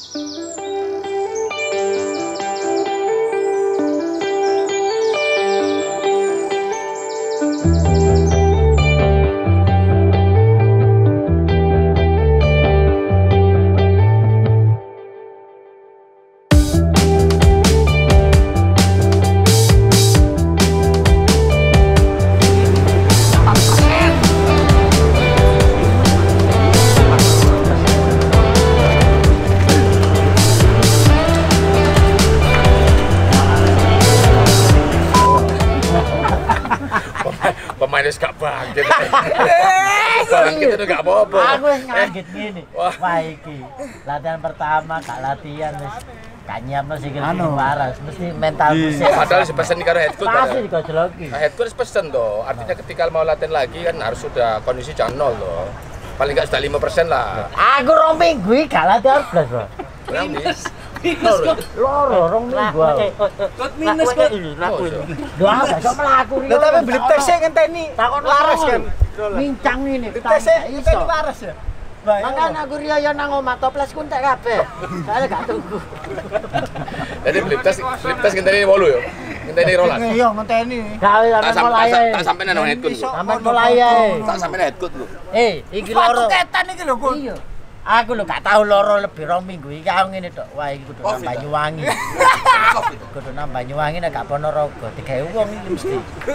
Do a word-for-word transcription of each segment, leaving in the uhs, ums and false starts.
Pemainnya gak bangkit. Bangkit itu gak apa-apa. Aku ngangkit gini. Wah iki latihan pertama gak latihan wis gak nyiapno sikil waras, mesti mental musik. Padahal pesen karo head coach. Pasti digojloki. Head coach pesen toh. Artinya ketika mau latihan lagi kan harus sudah kondisi jangan nol toh. Paling gak sudah lima persen lah. Aku rong minggu iki gak latihan blas, Bro. Minus. Minus kok. Loro rong minggu. Kok minus kok. Lho aku gak mlaku riyo. Lah tapi beli tesnya ngenteni. Takon laras kan. Mincang ini. Tesnya ngenteni laras ya. Makanya aku riyo yo nang omah toples ku entek kabeh. Saya gak tunggu. Jadi beli tes, beli tes ngenteni wolu yo. Ngenteni rolas. Iya ngenteni. Gawe sampe mulai. Tak sampe nang head coach. Sampe mulai ae. Tak sampe head coach lho. Eh, iki loro. Ketan iki lho, Gun. Iya. Aku lho gak tau loro lebih rong minggu iki aku ngene tok. Wah iki kudu nang Banyuwangi. Kudu nang Banyuwangi nek gak Ponorogo digawe wong iki mesti.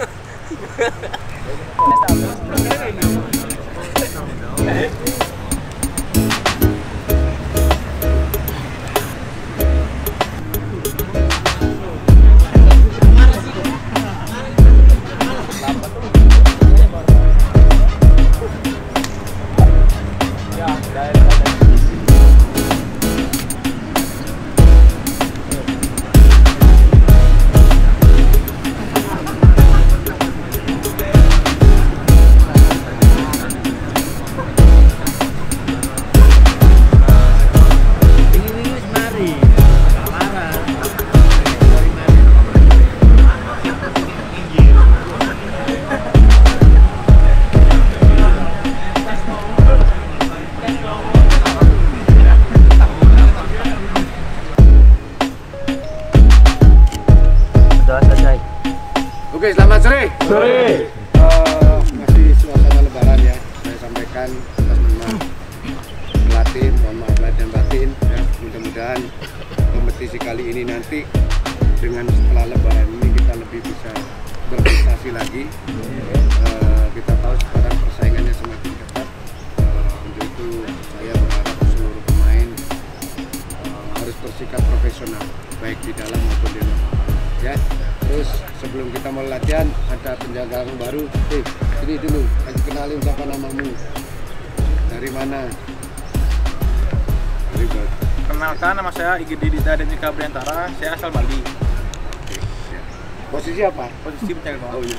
Oke, selamat sore. Sore. Uh, masih suasana lebaran ya. Saya sampaikan atas nama pelatih, mohon maaf lahir dan batin ya. Mudah-mudahan kompetisi kali ini nanti dengan setelah lebaran ini kita lebih bisa berprestasi lagi. Uh, kita tahu sekarang persaingannya semakin ketat. Uh, untuk itu saya berharap seluruh pemain uh, harus bersikap profesional baik di dalam maupun di luar. Ya. Terus sebelum kita mau latihan ada penjaga yang baru. Eh, sini dulu, aku kenalin siapa namamu. Dari mana? Dari Bali. Kenalkan, nama saya Igede Dita dan Nika Briantara. Saya asal Bali. Oke, ya. Posisi apa? Posisi penjaga gawang. Oh iya.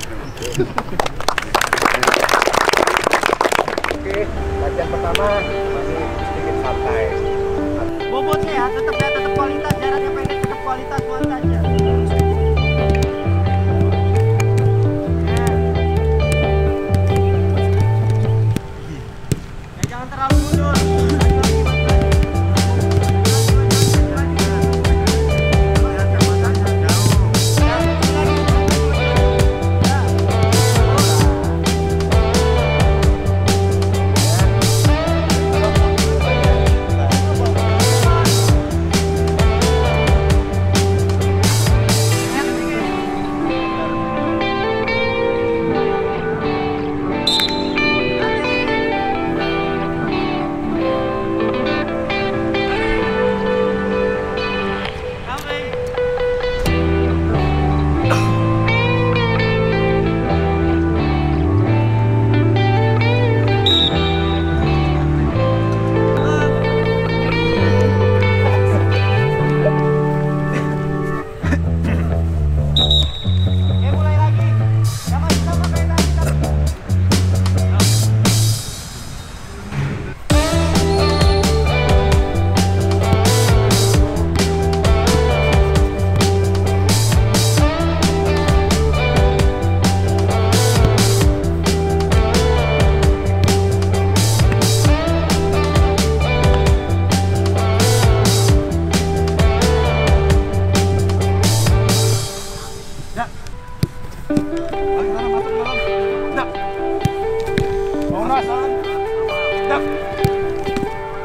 Oke, latihan pertama masih sedikit santai. Bobotnya ya, tetap ya, tetap kualitas, jaraknya pendek, tetap kualitas kualitasnya. Jangan terlalu mundur.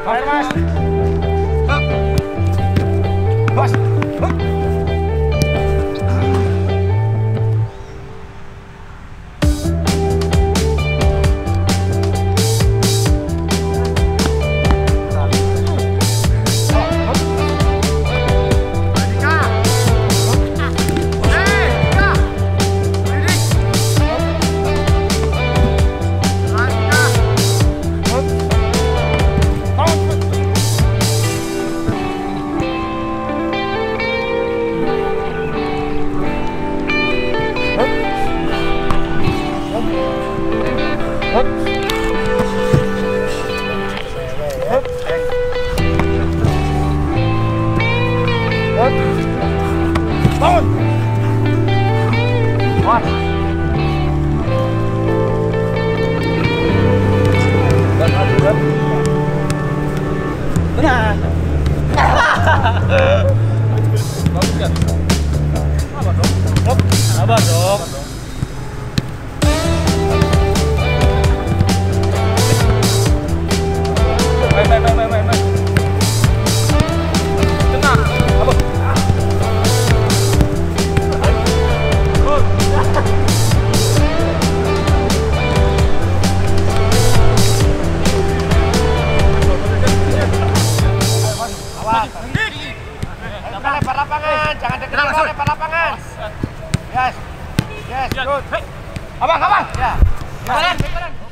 Mas, mas. Bos. Bangun. One. Benar. Bagus kan? Apa dong? Apa dong? Main, main, main, main, main. Tenang. Apa? Lebar lapangan, jangan dekat lebar lapangan. Yes, yes, good. Abang, abang. Ya. Balan, balan.